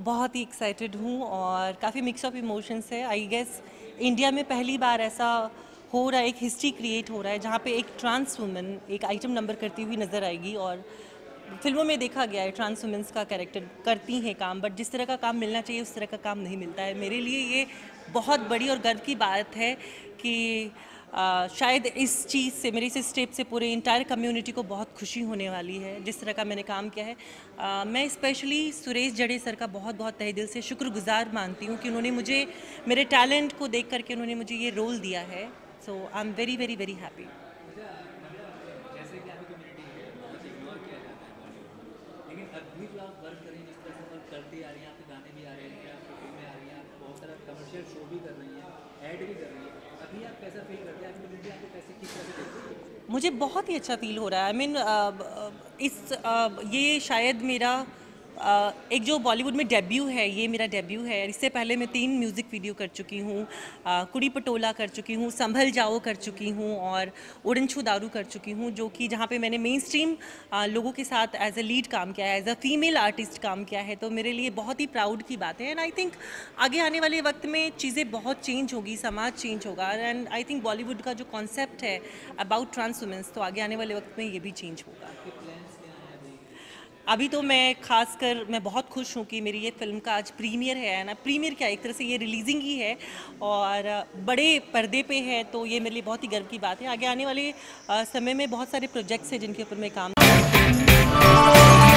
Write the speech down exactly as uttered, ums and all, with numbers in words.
बहुत ही एक्साइटेड हूँ और काफ़ी मिक्स ऑफ इमोशंस है। आई गेस इंडिया में पहली बार ऐसा हो रहा है, एक हिस्ट्री क्रिएट हो रहा है जहाँ पे एक ट्रांस वुमन एक आइटम नंबर करती हुई नज़र आएगी। और फिल्मों में देखा गया है ट्रांस वुमेंस का कैरेक्टर करती हैं काम, बट जिस तरह का काम मिलना चाहिए उस तरह का काम नहीं मिलता है। मेरे लिए ये बहुत बड़ी और गर्व की बात है कि आ, शायद इस चीज़ से, मेरी इस स्टेप से पूरे इंटायर कम्युनिटी को बहुत खुशी होने वाली है जिस तरह का मैंने काम किया है। आ, मैं स्पेशली सुरेश जड़े सर का बहुत बहुत तहे दिल से शुक्रगुजार मानती हूँ कि उन्होंने मुझे, मेरे टैलेंट को देख करके उन्होंने मुझे ये रोल दिया है। So I am very very very happy. लेकिन अभी जो आप वर्क करें, जिस तरह से वर्क करती आ रही हैं, आपके गाने भी आ रहे हैं, आपकी फिल्में आ रही हैं, आप बहुत सारा कमर्शियल शो भी कर रही हैं, ऐड भी कर रही हैं, अभी आप कैसा फील करते हैं? आपकी कम्युनिटी आपको कैसे, किस तरह से देखती है? मुझे बहुत ही अच्छा फील हो रहा है। आई I मीन mean, इस uh, ये शायद मेरा uh, एक जो बॉलीवुड में डेब्यू है, ये मेरा डेब्यू है। इससे पहले मैं तीन म्यूज़िक वीडियो कर चुकी हूँ, uh, कुड़ी पटोला कर चुकी हूँ, संभल जाओ कर चुकी हूँ और उड़न छू दारू कर चुकी हूँ, जो कि जहाँ पे मैंने मेन स्ट्रीम uh, लोगों के साथ एज अ लीड काम किया है, एज अ फीमेल आर्टिस्ट काम किया है। तो मेरे लिए बहुत ही प्राउड की बात है। एंड आई थिंक आगे आने वाले वक्त में चीज़ें बहुत चेंज होगी, समाज चेंज होगा। एंड आई थिंक बॉलीवुड का जो कॉन्सेप्ट है अबाउट ट्रांस वुमेंस, तो आगे आने वाले वक्त में ये भी चेंज होगा। अभी तो मैं खासकर मैं बहुत खुश हूँ कि मेरी ये फिल्म का आज प्रीमियर है ना, प्रीमियर क्या, एक तरह से ये रिलीजिंग ही है और बड़े पर्दे पे है, तो ये मेरे लिए बहुत ही गर्व की बात है। आगे आने वाले समय में बहुत सारे प्रोजेक्ट्स हैं जिनके ऊपर मैं काम